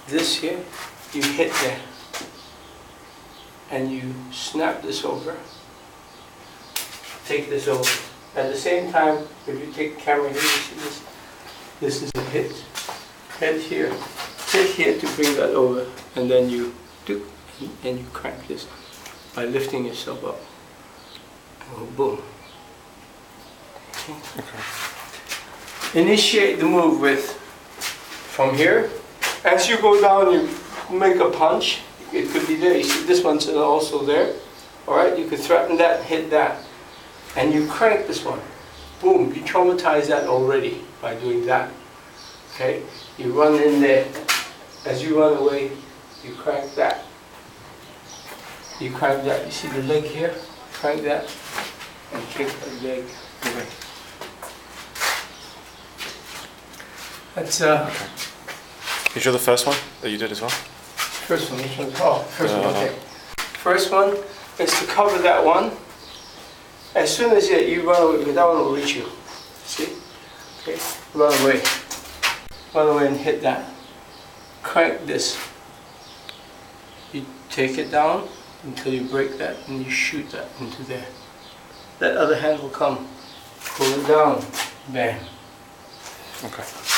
this here, you hit there. And you snap this over. Take this over. At the same time, if you take the camera here, you see this? This is a hit. Hit here. Hit here to bring that over. And then you do, and you crank this by lifting yourself up. And boom. Okay. Initiate the move with, from here. As you go down, you make a punch. It could be there. You see this one's also there. Alright, you could threaten that, hit that. And you crank this one. Boom, you traumatize that already by doing that. Okay? You run in there. As you run away, you crank that. You crank that. You see the leg here? Crank that. And kick the leg away. That's okay. You show the first one that you did as well? First one, which one? Oh, first one, okay. First one is to cover that one. As soon as you run away, because that one will reach you. See? Okay, run away. Run away and hit that. Crank this. You take it down until you break that and you shoot that into there. That other hand will come. Pull it down. Bam. Okay.